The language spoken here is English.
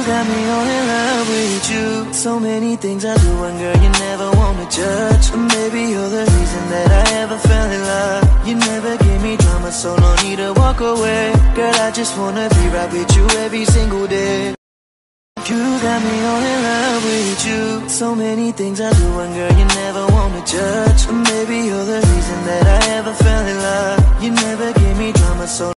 got me all in love with you. So many things I do and girl, you never wanna judge. And maybe you're the reason that I ever fell in love. You never gave me drama, so no need to walk away. Girl, I just wanna be right with you every single day. You got me all in love with you. So many things I do and girl, you never wanna judge. And maybe you're the reason that I ever fell in love. You never gave me drama, so